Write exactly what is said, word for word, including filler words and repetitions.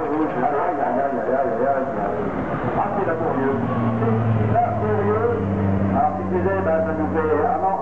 rouge. Aïe, aïe, aïe, aïe, aïe, aïe. Ah, c'est laborieux. C'est laborieux. Alors, tu disais, ben, ça nous fait... Ah non,